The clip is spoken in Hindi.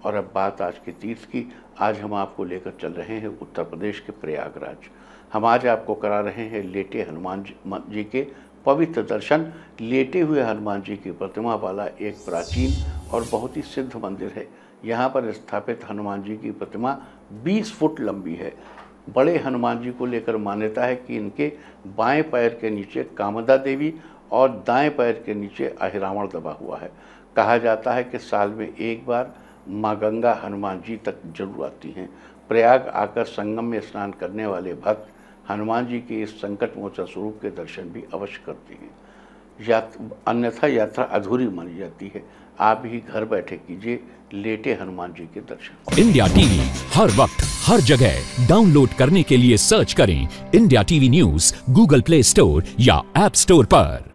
और अब बात आज के तीर्थ की। आज हम आपको लेकर चल रहे हैं उत्तर प्रदेश के प्रयागराज। हम आज आपको करा रहे हैं लेटे हनुमान जी के पवित्र दर्शन। लेटे हुए हनुमान जी की प्रतिमा वाला एक प्राचीन और बहुत ही सिद्ध मंदिर है। यहाँ पर स्थापित हनुमान जी की प्रतिमा 20 फुट लंबी है। बड़े हनुमान जी को लेकर मान्यता है कि इनके बाएं पैर के नीचे कामदा देवी और दाएं पैर के नीचे अहिरावण दबा हुआ है। कहा जाता है कि साल में एक बार माँ गंगा हनुमान जी तक जरूर आती हैं। प्रयाग आकर संगम में स्नान करने वाले भक्त हनुमान जी के इस संकट मोचन स्वरूप के दर्शन भी अवश्य करते हैं। अन्यथा यात्रा अधूरी मानी जाती है। आप भी घर बैठे कीजिए लेटे हनुमान जी के दर्शन। इंडिया टीवी हर वक्त हर जगह डाउनलोड करने के लिए सर्च करें India TV news Google Play Store या ऐप स्टोर पर।